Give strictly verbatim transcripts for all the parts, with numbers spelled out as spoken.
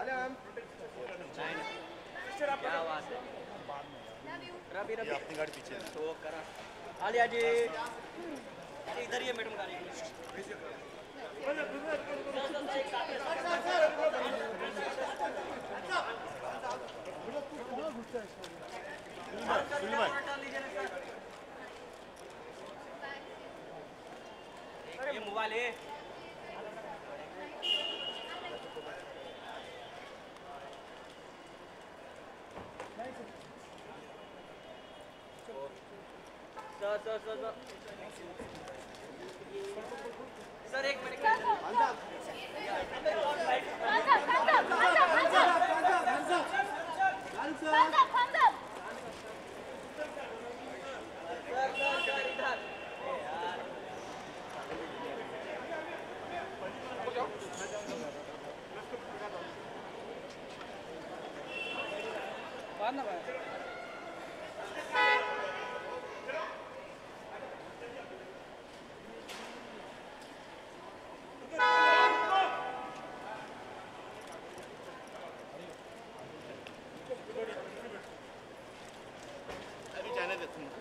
क्या बात है। रवि रवि अपनी गाड़ी पीछे है तो करा आलिया जी इधर ही है मैडम गाड़ी ये मोबाइल है sir sir sir sir sir एक मिनट बात ना भाई अभी जाने देते हैं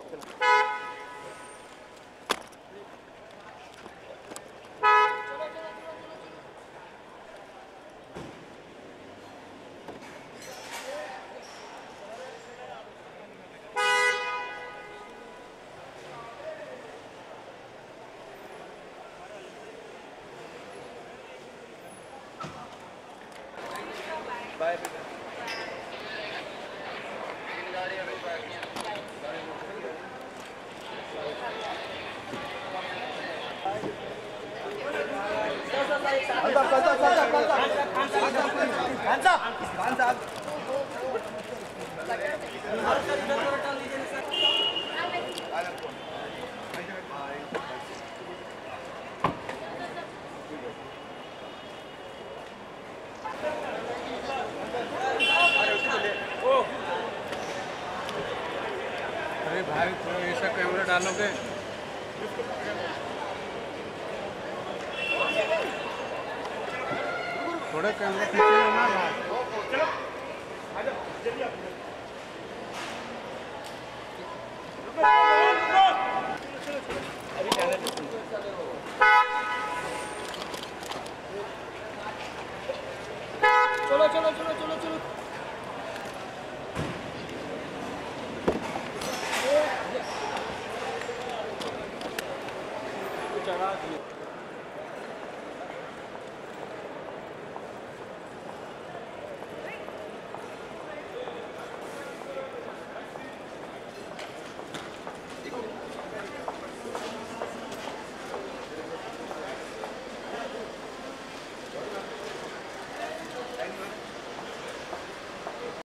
बाय अरे भाई थोड़ा ऐसा कैमरा डालोगे थोड़ा कैमरा पीछे ना चलो चलो चलो चलो चलो चलो चढ़ा दिए